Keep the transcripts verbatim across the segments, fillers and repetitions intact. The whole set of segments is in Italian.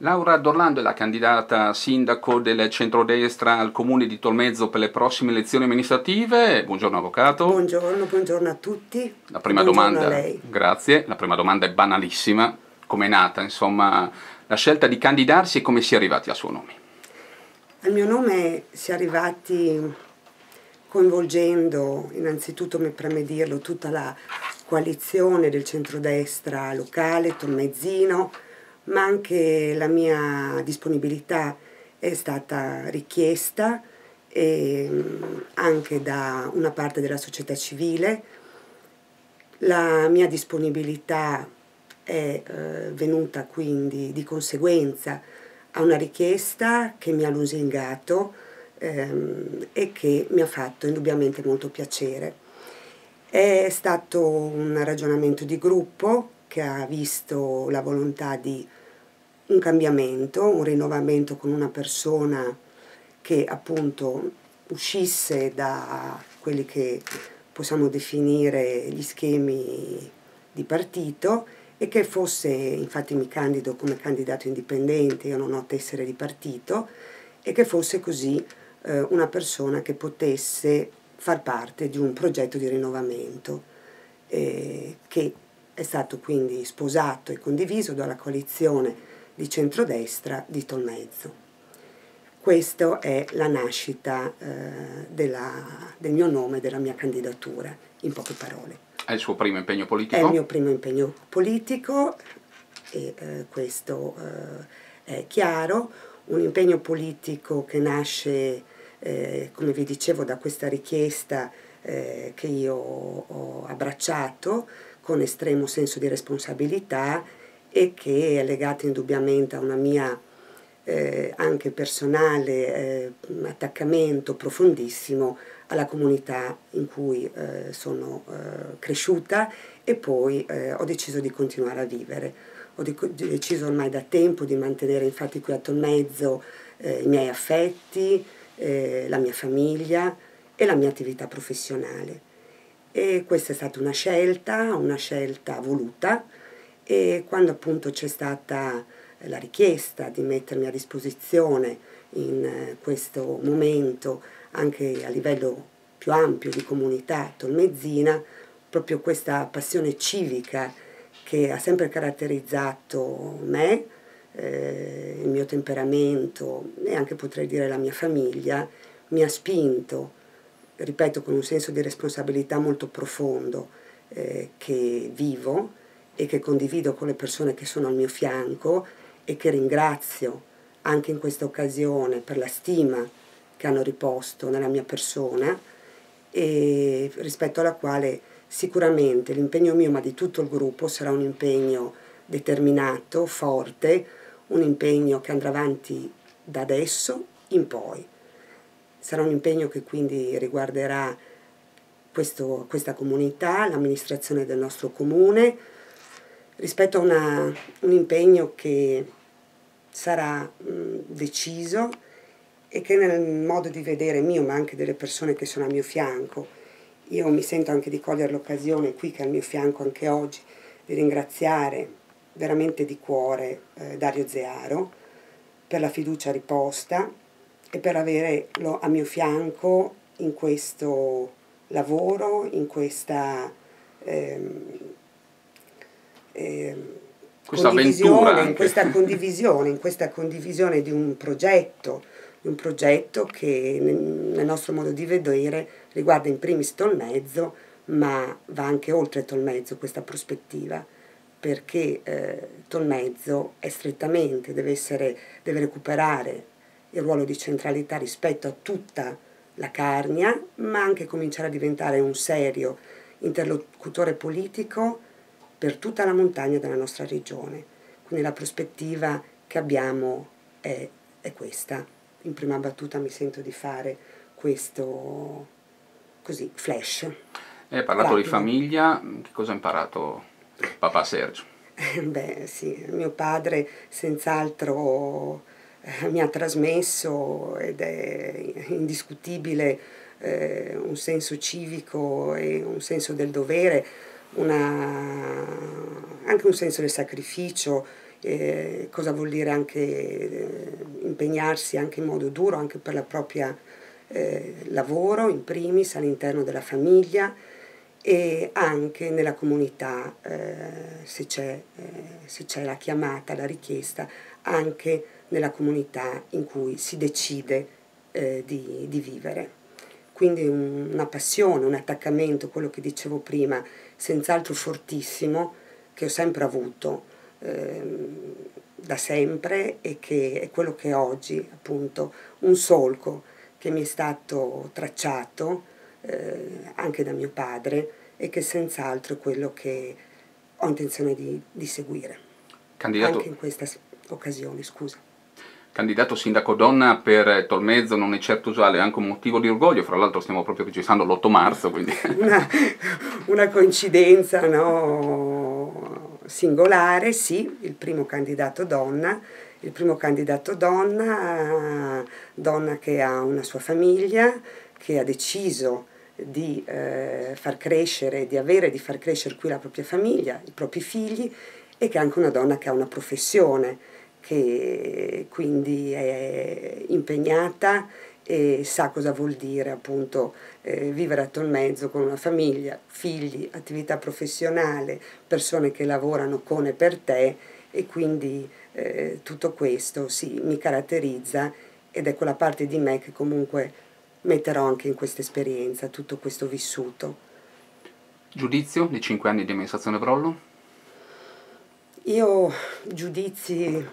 Laura D'Orlando è la candidata sindaco del centrodestra al comune di Tolmezzo per le prossime elezioni amministrative. Buongiorno avvocato. Buongiorno, buongiorno a tutti. La prima Buongiorno domanda, a lei. grazie. La prima domanda è banalissima. Come è nata, insomma, la scelta di candidarsi e come si è arrivati al suo nome? Al mio nome si è arrivati coinvolgendo, innanzitutto mi preme dirlo, tutta la coalizione del centrodestra locale, tolmezzino, ma anche la mia disponibilità è stata richiesta e anche da una parte della società civile. La mia disponibilità è eh, venuta quindi di conseguenza a una richiesta che mi ha lusingato ehm, e che mi ha fatto indubbiamente molto piacere. È stato un ragionamento di gruppo che ha visto la volontà di un cambiamento, un rinnovamento con una persona che appunto uscisse da quelli che possiamo definire gli schemi di partito e che fosse, infatti mi candido come candidato indipendente, io non ho tessere di partito, e che fosse così eh, una persona che potesse far parte di un progetto di rinnovamento eh, che è stato quindi sposato e condiviso dalla coalizione di centrodestra di Tolmezzo. Questa è la nascita eh, della, del mio nome, della mia candidatura, in poche parole. È il suo primo impegno politico? È il mio primo impegno politico e eh, questo eh, è chiaro, un impegno politico che nasce, eh, come vi dicevo, da questa richiesta eh, che io ho abbracciato con estremo senso di responsabilità e che è legata indubbiamente a una mia eh, anche personale eh, attaccamento profondissimo alla comunità in cui eh, sono eh, cresciuta e poi eh, ho deciso di continuare a vivere. Ho deciso ormai da tempo di mantenere infatti qui a Tolmezzo eh, i miei affetti, eh, la mia famiglia e la mia attività professionale. E questa è stata una scelta, una scelta voluta, e quando appunto c'è stata la richiesta di mettermi a disposizione in eh, questo momento anche a livello più ampio di comunità tolmezzina, proprio questa passione civica che ha sempre caratterizzato me, eh, il mio temperamento e anche potrei dire la mia famiglia, mi ha spinto, ripeto, con un senso di responsabilità molto profondo eh, che vivo e che condivido con le persone che sono al mio fianco e che ringrazio anche in questa occasione per la stima che hanno riposto nella mia persona e rispetto alla quale sicuramente l'impegno mio ma di tutto il gruppo sarà un impegno determinato, forte, un impegno che andrà avanti da adesso in poi. Sarà un impegno che quindi riguarderà questo, questa comunità, l'amministrazione del nostro comune, rispetto a una, un impegno che sarà mh, deciso e che nel modo di vedere mio, ma anche delle persone che sono al mio fianco, io mi sento anche di cogliere l'occasione qui che è al mio fianco anche oggi, di ringraziare veramente di cuore eh, Dario Zearo per la fiducia riposta e per averlo a mio fianco in questo lavoro, in questa ehm, ehm, questa condivisione, in questa condivisione, in questa condivisione di un progetto, di un progetto che nel nostro modo di vedere riguarda in primis Tolmezzo, ma va anche oltre Tolmezzo questa prospettiva, perché eh, Tolmezzo è strettamente, deve, essere, deve recuperare il ruolo di centralità rispetto a tutta la Carnia, ma anche cominciare a diventare un serio interlocutore politico per tutta la montagna della nostra regione. Quindi la prospettiva che abbiamo è, è questa. In prima battuta mi sento di fare questo così, flash. Lei ha parlato rapido. Di famiglia, che cosa ha imparato papà Sergio? Beh sì, mio padre senz'altro eh, mi ha trasmesso ed è indiscutibile eh, un senso civico e un senso del dovere, una, anche un senso del sacrificio eh, cosa vuol dire anche eh, impegnarsi anche in modo duro anche per la propria eh, lavoro, in primis all'interno della famiglia e anche nella comunità, eh, se c'è eh, se c'è la chiamata, la richiesta, anche nella comunità in cui si decide eh, di, di vivere. Quindi un, una passione, un attaccamento, quello che dicevo prima, senz'altro fortissimo, che ho sempre avuto ehm, da sempre e che è quello che oggi, appunto, un solco che mi è stato tracciato eh, anche da mio padre e che senz'altro è quello che ho intenzione di, di seguire. Candidato, anche in questa occasione, scusa. Candidato sindaco donna per Tolmezzo non è certo usuale, è anche un motivo di orgoglio, fra l'altro stiamo proprio registrando l'otto marzo, quindi... Una, una coincidenza, no, singolare, sì, il primo candidato donna, il primo candidato donna, donna che ha una sua famiglia, che ha deciso di eh, far crescere, di avere, di far crescere qui la propria famiglia, i propri figli, e che è anche una donna che ha una professione, che quindi è impegnata e sa cosa vuol dire appunto eh, vivere a Tolmezzo con una famiglia, figli, attività professionale, persone che lavorano con e per te, e quindi eh, tutto questo sì, mi caratterizza ed è quella parte di me che comunque metterò anche in questa esperienza, tutto questo vissuto. Giudizio di cinque anni di amministrazione Brollo? Io giudizi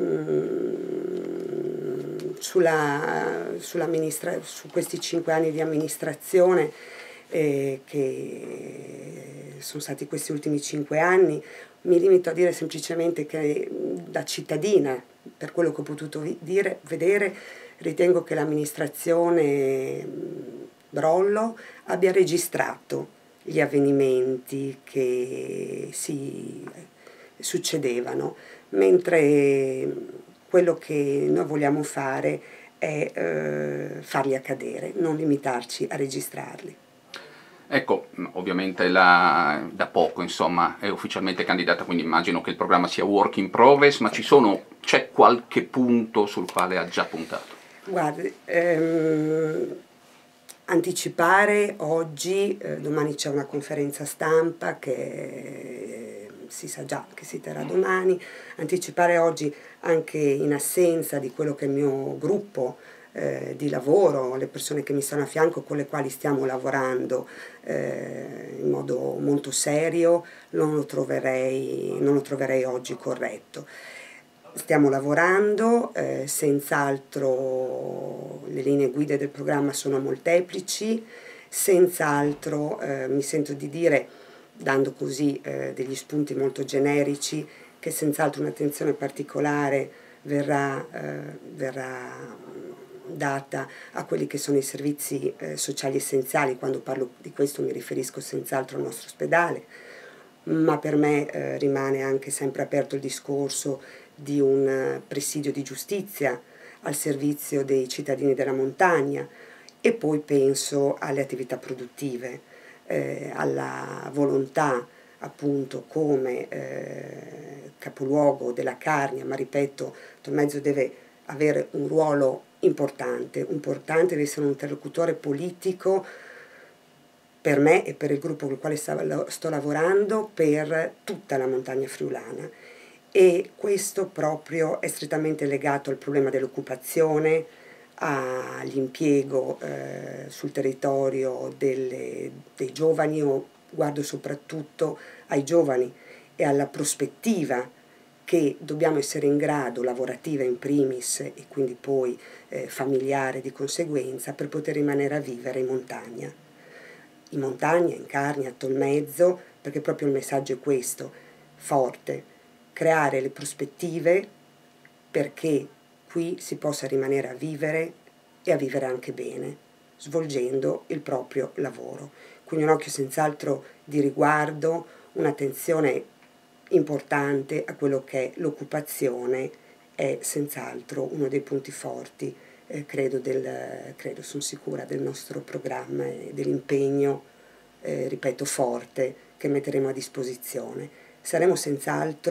mh, sulla, sulla su questi cinque anni di amministrazione eh, che sono stati questi ultimi cinque anni, mi limito a dire semplicemente che da cittadina, per quello che ho potuto dire, vedere, ritengo che l'amministrazione Brollo abbia registrato gli avvenimenti che si succedevano, mentre quello che noi vogliamo fare è eh, farli accadere, non limitarci a registrarli. Ecco, ovviamente la, da poco insomma è ufficialmente candidata, quindi immagino che il programma sia work in progress, ma ci sono, c'è qualche punto sul quale ha già puntato? Guardi, ehm, anticipare oggi, eh, domani c'è una conferenza stampa che eh, si sa già che si terrà domani, anticipare oggi anche in assenza di quello che è il mio gruppo eh, di lavoro, le persone che mi stanno a fianco con le quali stiamo lavorando eh, in modo molto serio, non lo troverei, non lo troverei oggi corretto. Stiamo lavorando, eh, senz'altro le linee guida del programma sono molteplici, senz'altro eh, mi sento di dire, dando così eh, degli spunti molto generici, che senz'altro un'attenzione particolare verrà, eh, verrà data a quelli che sono i servizi eh, sociali essenziali. Quando parlo di questo mi riferisco senz'altro al nostro ospedale, ma per me eh, rimane anche sempre aperto il discorso di un presidio di giustizia al servizio dei cittadini della montagna, e poi penso alle attività produttive, eh, alla volontà appunto come eh, capoluogo della Carnia, ma ripeto, Tolmezzo deve avere un ruolo importante, importante, deve essere un interlocutore politico per me e per il gruppo con il quale sto lavorando, per tutta la montagna friulana. E questo proprio è strettamente legato al problema dell'occupazione, all'impiego eh, sul territorio delle, dei giovani. Io guardo soprattutto ai giovani e alla prospettiva che dobbiamo essere in grado, lavorativa in primis e quindi poi eh, familiare di conseguenza, per poter rimanere a vivere in montagna. In montagna, in Carnia, a Tolmezzo, perché proprio il messaggio è questo, forte. Creare le prospettive perché qui si possa rimanere a vivere e a vivere anche bene, svolgendo il proprio lavoro. Quindi un occhio senz'altro di riguardo, un'attenzione importante a quello che è l'occupazione, è senz'altro uno dei punti forti, eh, credo, del, credo, sono sicura, del nostro programma e dell'impegno, eh, ripeto, forte che metteremo a disposizione. Saremo senz'altro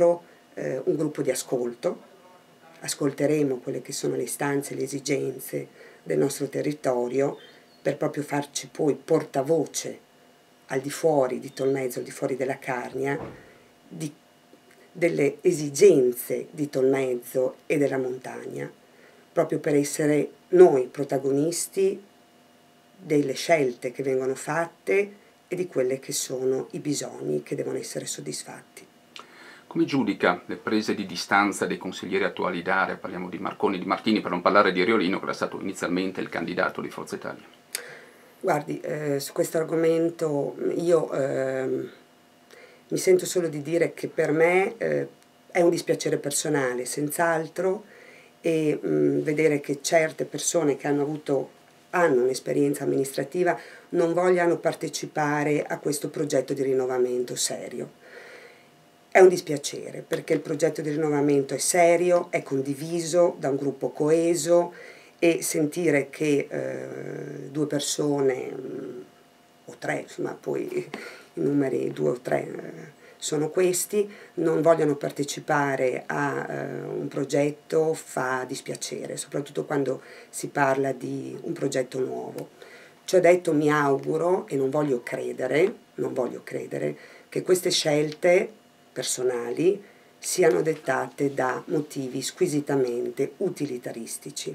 eh, un gruppo di ascolto, ascolteremo quelle che sono le istanze, le esigenze del nostro territorio per proprio farci poi portavoce al di fuori di Tolmezzo, al di fuori della Carnia, di, delle esigenze di Tolmezzo e della montagna, proprio per essere noi protagonisti delle scelte che vengono fatte e di quelli che sono i bisogni che devono essere soddisfatti. Come giudica le prese di distanza dei consiglieri attuali d'area, parliamo di Marconi e di Martini, per non parlare di Riolino, che era stato inizialmente il candidato di Forza Italia? Guardi, eh, su questo argomento io eh, mi sento solo di dire che per me eh, è un dispiacere personale, senz'altro, e mh, vedere che certe persone che hanno avuto hanno un'esperienza amministrativa non vogliano partecipare a questo progetto di rinnovamento serio. È un dispiacere perché il progetto di rinnovamento è serio, è condiviso da un gruppo coeso, e sentire che eh, due persone, mh, o tre, insomma poi i numeri due o tre eh, sono questi, non vogliono partecipare a eh, un progetto fa dispiacere, soprattutto quando si parla di un progetto nuovo. Ciò detto, mi auguro e non voglio credere, non voglio credere che queste scelte personali siano dettate da motivi squisitamente utilitaristici,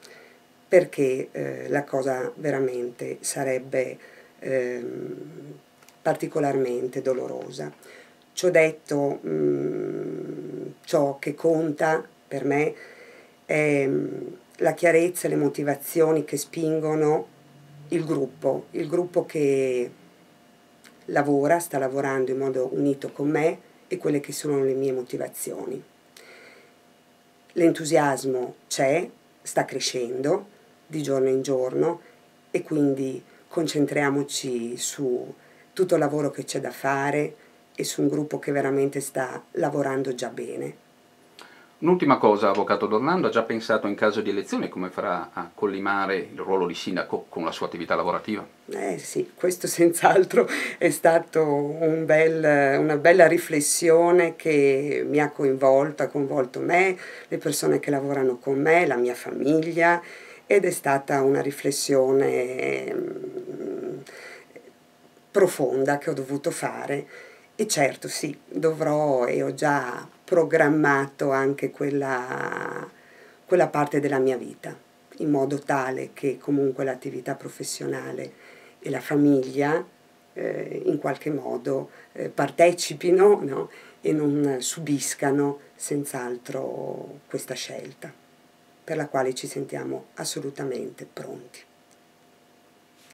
perché eh, la cosa veramente sarebbe eh, particolarmente dolorosa. Ciò detto, mh, ciò che conta per me è mh, la chiarezza e le motivazioni che spingono il gruppo, il gruppo che lavora, sta lavorando in modo unito con me, e quelle che sono le mie motivazioni. L'entusiasmo c'è, sta crescendo di giorno in giorno, e quindi concentriamoci su tutto il lavoro che c'è da fare e su un gruppo che veramente sta lavorando già bene. Un'ultima cosa, avvocato D'Orlando, ha già pensato in caso di elezione come farà a collimare il ruolo di sindaco con la sua attività lavorativa? Eh sì, questo senz'altro è stato un bel, una bella riflessione che mi ha coinvolto, ha coinvolto me, le persone che lavorano con me, la mia famiglia, ed è stata una riflessione mh, profonda che ho dovuto fare. E certo sì, dovrò e ho già programmato anche quella, quella parte della mia vita, in modo tale che comunque l'attività professionale e la famiglia eh, in qualche modo eh, partecipino, no? E non subiscano senz'altro questa scelta, per la quale ci sentiamo assolutamente pronti.